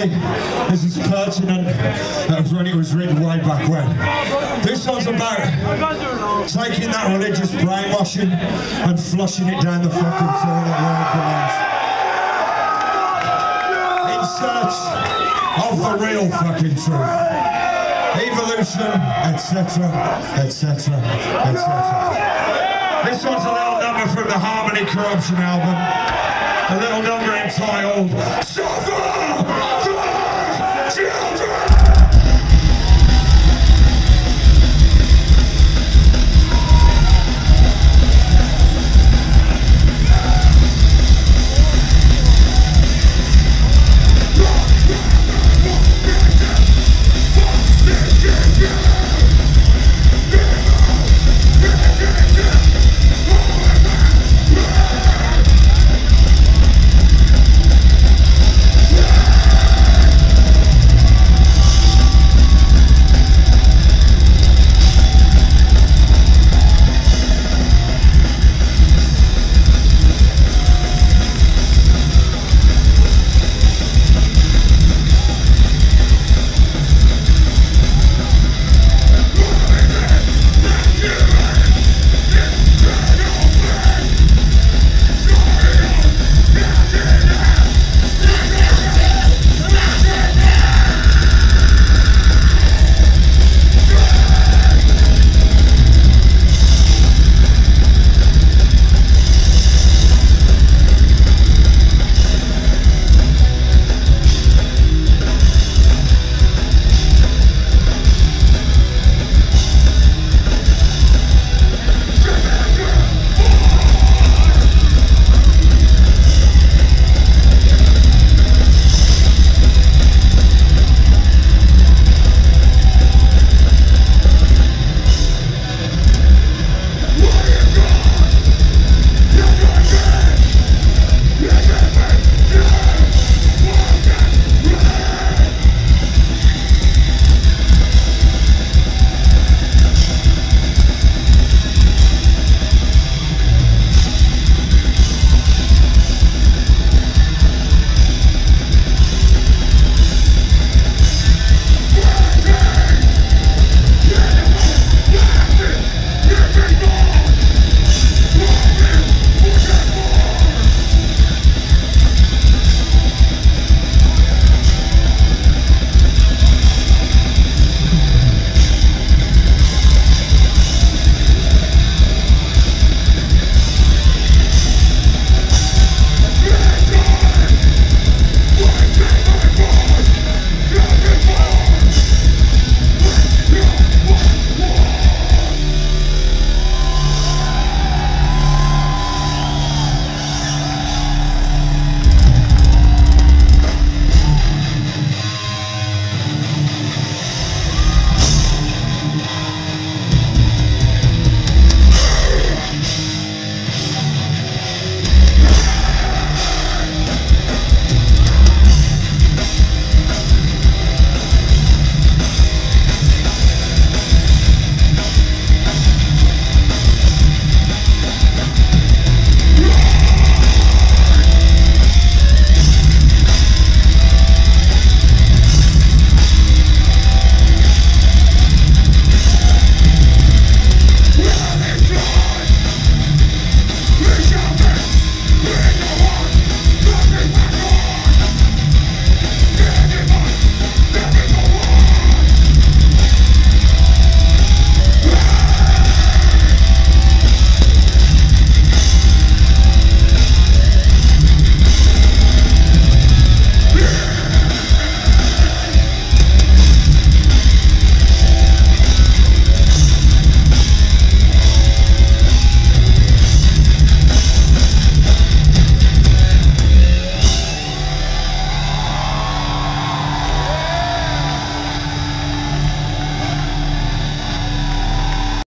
obviously, this is pertinent. That was when it was written way back when. This song's about taking that religious brainwashing and flushing it down the fucking toilet where it belongs. In search of the real fucking truth. Evolution, etc., etc., etc. This one's a little number from the Harmony Corruption album. A little number entitled Suffer the Children!